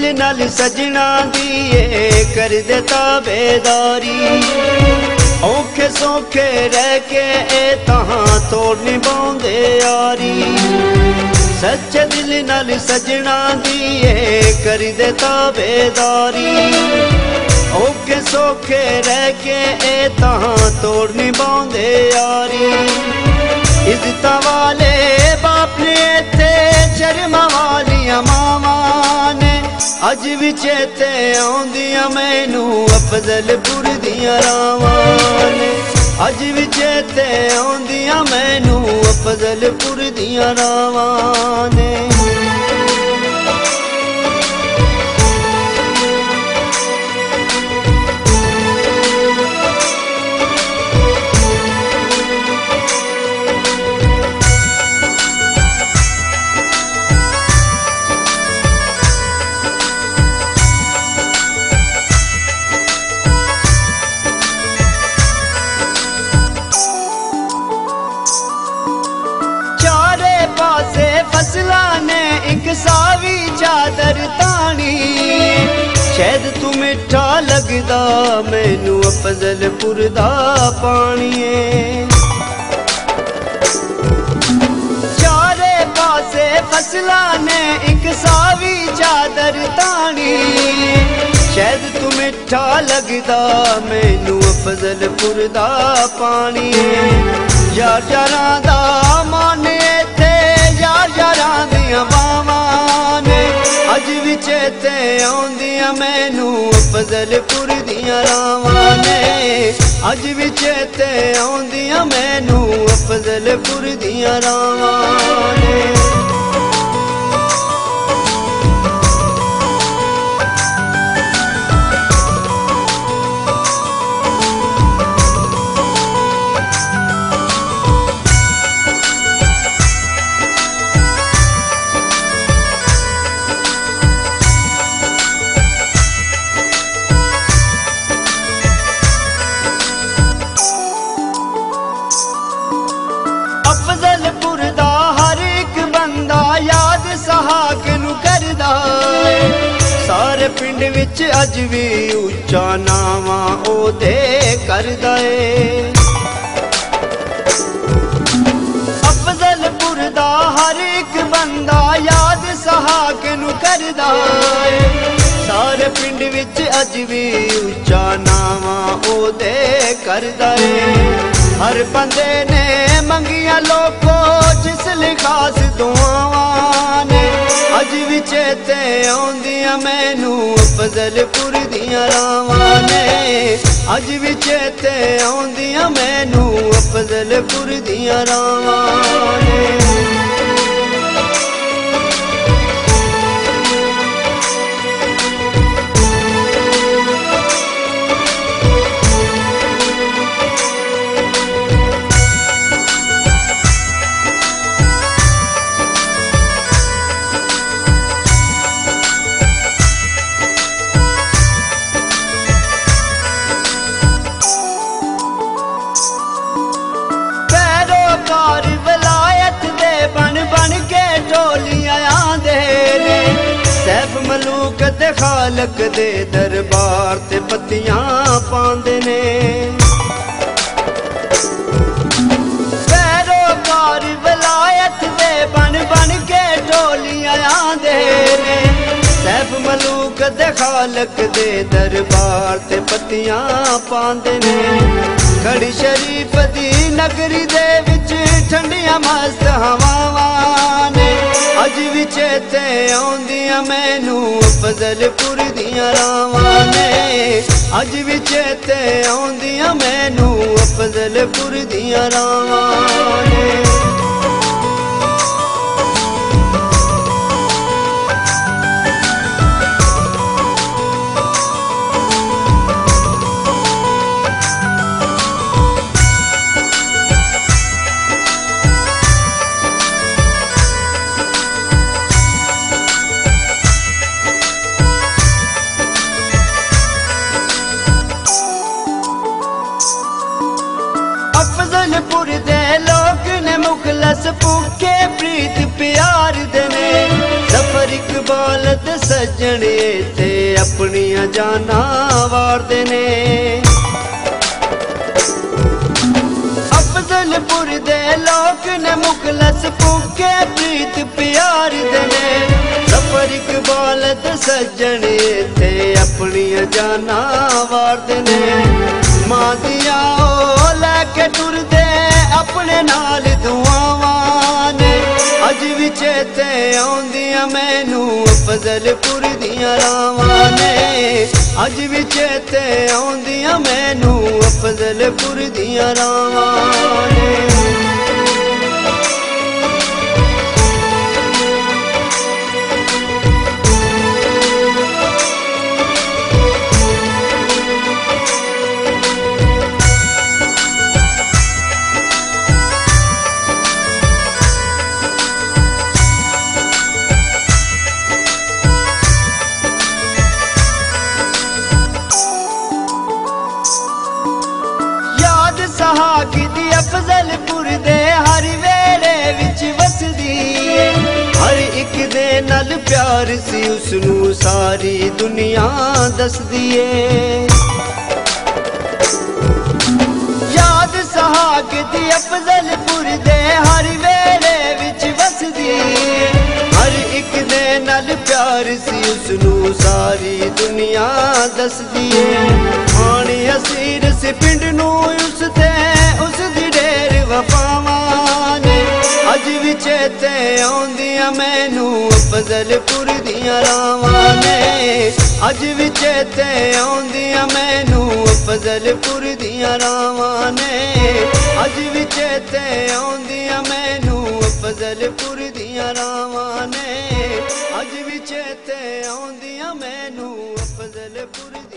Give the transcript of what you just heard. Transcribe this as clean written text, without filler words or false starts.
नाल सजना दिए कर दे ताबेदारी। औखे सौखे रह के ए तहां तोड़ निभाउंदे यारी। सच्चे दिल नाल सजना दिए कर दे ताबेदारी। औखे सौखे रह के ए तहां तोड़ निभाउंदे यारी। इज्जत वाले बाप ने थे शर्मा वालियां मावां ने अज भी चेते आउंदियां मैनू अफजलपुर दियां रावां ने। अज भी चेते आउंदियां मैनू अफजलपुर दियां रावां ने। फसला ने एक सावी चादर तानी। शायद तू मिठा लगदा मैनू अफजलपुर दा पानी। चारे पासे फसला ने एक सावी चादर तानी। शायद तू मिठा लगदा मैनू अफजलपुर दा पानी। यार यारां दा माने यार यारां दियां बावां ने अज भी चेते आउंदियां मैनू अफजलपुर दियां रावां ने। अज भी चेते आउंदियां मैनू अफजलपुर दियां रावां ने। अफजलपुर दा हर एक बंदा याद सहाक नू करदा। सारे पिंड विच अज भी उच्चा नावां ओदे करदा ए। अफजलपुर दा हर एक बंदा याद सहाक नू करदा ए। सारे पिंड विच अज भी उच्चा नावां ओदे करदा ए। हर बंदे ने मंगिया लोको जिसले खास दुआवां ने अज भी चेते आउंदियां मैनू अफजलपुर दियां रावां ने। अज भी चेते आउंदियां मैनू अफजलपुर दियां रावां ने। मलूक ते खालक दे दरबार ते पत्तियां पांदे ने। पैरोकार वलायत दे बन बन के टोलियां आंदे ने। सैफ मलूक ते खालक दे दरबार ते पत्तियां पांदे ने। खड़ी शरीफ दी नगरी दे विच ठंडियां मस्त हवावां ने अज भी चेते आउंदियां मैनू अफजलपुर दियां रावां ने। अज भी चेते आउंदियां मैनू अफजलपुर दियां रावां ने। अफजलपुर दे लोग ने मुखलस भूखे प्रीत प्यार देने। सफर इकबाल ते सज्जन इत्थे अपनियां जानां वारदे ने। अफजलपुर दे लोक ने मुखलस भुखे प्रीत प्यार दे ने। सफर इकबाल ते सज्जन इत्थे अपनियां जानां वारदे ने। मां दिया ओ लैके टुरदे अपने नाल दुआवां ने। अज भी चेते आउंदियां मैनू अफजलपुर दियां रावां ने। अज भी चेते आउंदियां मैनू अफजलपुर दियां रावां ने। अफजलपुर दे हर वेड़े विच वसदी। हर एक दे नाल प्यार सी उसनू सारी दुनिया दसदी है। याद सहाग दी अफजलपुर दे हर वेड़े विच वसदी। हर एक दे नाल प्यार सी उसनू सारी दुनिया दसदी है। आनी असीर सी पिंड नू उसते उसदी ढेर वफावां ने। अज भी चेते आउंदियां मैनू अफजलपुर दियां रावां ने। अज भी चेते आउंदियां मैनू अफजलपुर दियां रावां ने। अज भी चेते आउंदियां मैनू अफजलपुर दियां रावां ने। अज भी चेते आउंदियां मैनू अफजलपुर